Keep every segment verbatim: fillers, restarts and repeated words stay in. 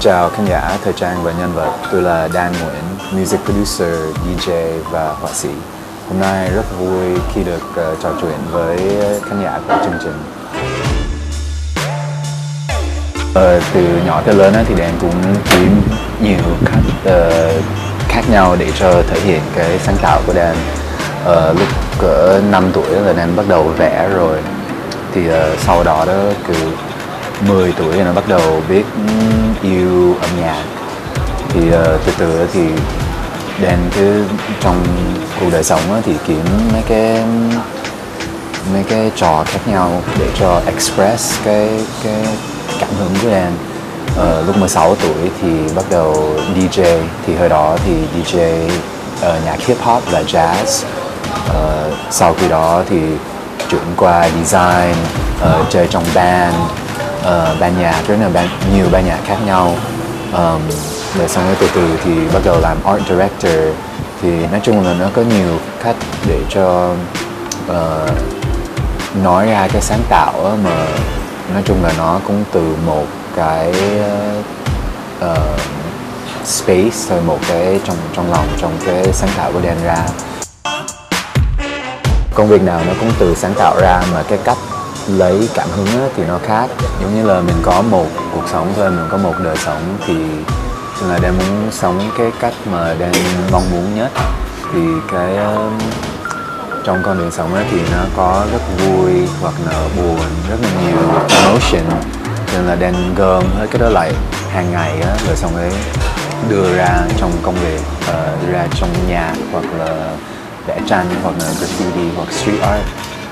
chào khán giả thời trang và nhân vật. Tôi là Dan Nguyễn, music producer, đi jay và họa sĩ. Hôm nay rất vui khi được uh, trò chuyện với khán giả của chương trình. Uh, từ nhỏ tới lớn thì Dan cũng kiếm nhiều cách uh, khác nhau để cho thể hiện cái sáng tạo của Dan. Uh, lúc cỡ năm tuổi là Dan bắt đầu vẽ rồi. Thì uh, sau đó đó từ mười tuổi thì nó bắt đầu biết yêu âm nhạc. Thì uh, từ từ thì Dan cứ trong cuộc đời sống thì kiếm mấy cái mấy cái trò khác nhau để cho express cái cái cảm hứng của Dan. Uh, lúc mười sáu tuổi thì bắt đầu đi jay, thì hồi đó thì đi jay uh, nhạc hip hop và jazz. Uh, sau khi đó thì chuyển qua design, uh, chơi trong band, uh, ban nhạc, rất là ban, nhiều ban nhạc khác nhau. Um, rồi xong rồi từ từ thì bắt đầu làm art director. Thì nói chung là nó có nhiều cách để cho uh, nói ra cái sáng tạo á, mà nói chung là nó cũng từ một cái uh, space thôi, một cái trong trong lòng, trong cái sáng tạo của Dan ra. Công việc nào nó cũng từ sáng tạo ra, mà cái cách lấy cảm hứng á, thì nó khác. Giống như là mình có một cuộc sống thôi, mình có một đời sống, thì là Dan muốn sống cái cách mà Dan mong muốn nhất. Thì cái uh, trong con đường sống ấy thì nó có rất vui hoặc là buồn, rất là nhiều emotion, nên là Dan gom hết cái đó lại hàng ngày á, rồi xong ấy đưa ra trong công việc, uh, đưa ra trong nhạc hoặc là vẽ tranh hoặc là graffiti hoặc street art.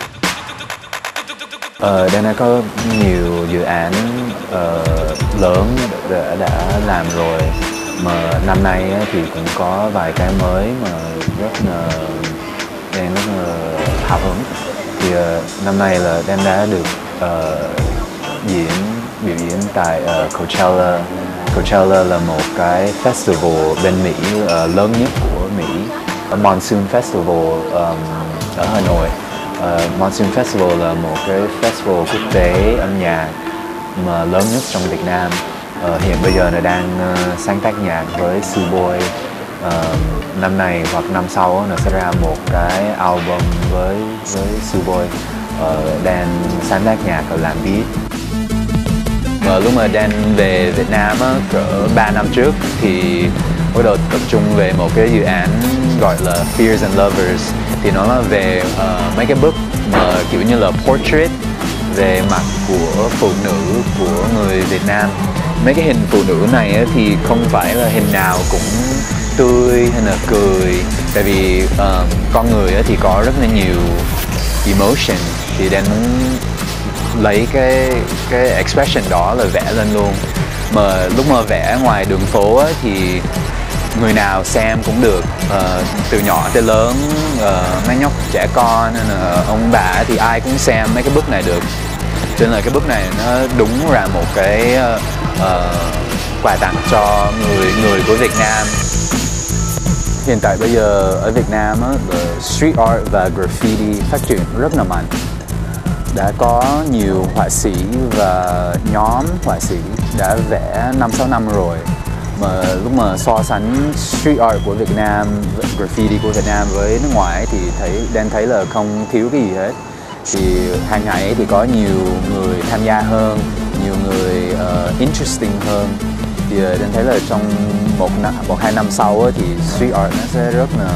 Uh, Dan đã có nhiều dự án uh, lớn đã, đã làm rồi, mà năm nay ấy, thì cũng có vài cái mới mà rất là Dan rất là hào hứng. Thì uh, năm nay là Dan đã được uh, diễn biểu diễn tại uh, Coachella. Coachella là một cái festival bên Mỹ uh, lớn nhất của Mỹ. Monsoon Festival um, ở Hà Nội. Uh, Monsoon Festival là một cái festival quốc tế âm nhạc mà lớn nhất trong Việt Nam. Uh, hiện bây giờ là đang uh, sáng tác nhạc với Suboy. Uh, năm này hoặc năm sau nó sẽ ra một cái album với với Suboy. Uh, Dan sáng tác nhạc và làm beat. Mà lúc mà Dan về Việt Nam á, cỡ ba năm trước thì bắt đầu tập trung về một cái dự án gọi là Fears and Lovers. Thì nó là về uh, mấy cái bức mà kiểu như là portrait về mặt của phụ nữ của người Việt Nam. Mấy cái hình phụ nữ này á, thì không phải là hình nào cũng tươi hay là cười, tại vì uh, con người á, thì có rất là nhiều emotion. Thì Dan muốn lấy cái cái expression đó là vẽ lên luôn. Mà lúc mà vẽ ngoài đường phố á, thì người nào xem cũng được, uh, từ nhỏ tới lớn, uh, mấy nhóc trẻ con hay là ông bà thì ai cũng xem mấy cái bức này được. Cho nên là cái bức này nó đúng là một cái uh, uh, quà tặng cho người người của Việt Nam. Hiện tại bây giờ ở Việt Nam á, street art và graffiti phát triển rất là mạnh. Đã có nhiều họa sĩ và nhóm họa sĩ đã vẽ năm sáu năm rồi. Mà lúc mà so sánh street art của Việt Nam, graffiti của Việt Nam với nước ngoài thì thấy Dan thấy là không thiếu cái gì hết. Thì hàng ngày thì có nhiều người tham gia hơn, nhiều người uh, interesting hơn. Thì uh, Dan thấy là trong một năm, một hai năm sau thì street art nó sẽ rất là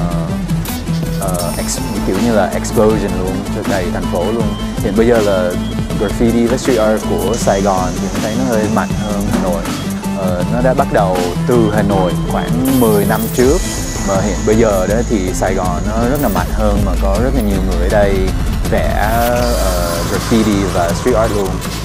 uh, ex, kiểu như là explosion luôn, cho đầy thành phố luôn. Hiện bây giờ là graffiti với street art của Sài Gòn thì mình thấy nó hơi mạnh hơn Hà Nội. Uh, nó đã bắt đầu từ Hà Nội khoảng mười năm trước, mà hiện bây giờ đó thì Sài Gòn nó rất là mạnh hơn, mà có rất là nhiều người ở đây vẽ uh, graffiti và street art luôn.